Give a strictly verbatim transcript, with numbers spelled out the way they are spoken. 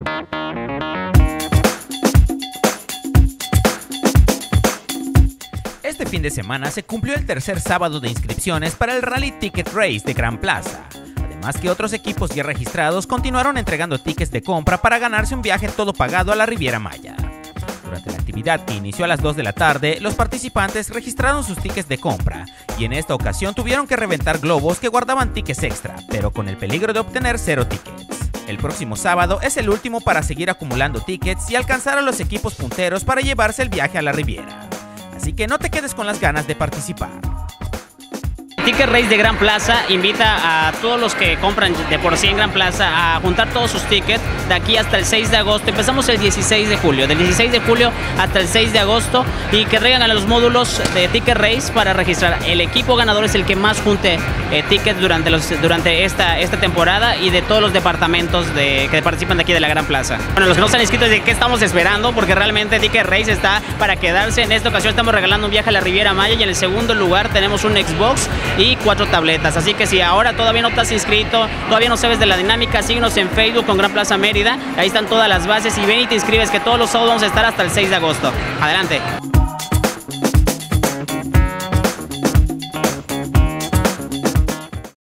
Este fin de semana se cumplió el tercer sábado de inscripciones para el Rally Ticket Race de Gran Plaza. Además que otros equipos ya registrados continuaron entregando tickets de compra para ganarse un viaje todo pagado a la Riviera Maya. Durante la actividad que inició a las dos de la tarde, los participantes registraron sus tickets de compra y en esta ocasión tuvieron que reventar globos que guardaban tickets extra, pero con el peligro de obtener cero tickets. El próximo sábado es el último para seguir acumulando tickets y alcanzar a los equipos punteros para llevarse el viaje a la Riviera. Así que no te quedes con las ganas de participar. Ticket Race de Gran Plaza invita a todos los que compran de por sí en Gran Plaza a juntar todos sus tickets de aquí hasta el seis de agosto. Empezamos el dieciséis de julio, del dieciséis de julio hasta el seis de agosto, y que traigan a los módulos de Ticket Race para registrar. El equipo ganador es el que más junte eh, tickets durante, los, durante esta, esta temporada y de todos los departamentos de, que participan de aquí de la Gran Plaza. Bueno, los que no se han inscrito, ¿de qué estamos esperando? Porque realmente Ticket Race está para quedarse. En esta ocasión estamos regalando un viaje a la Riviera Maya y en el segundo lugar tenemos un Xbox y cuatro tabletas. Así que si ahora todavía no estás inscrito, todavía no sabes de la dinámica, síguenos en Facebook con Gran Plaza Mérida. Ahí están todas las bases y ven y te inscribes, que todos los sábados vamos a estar hasta el seis de agosto. Adelante.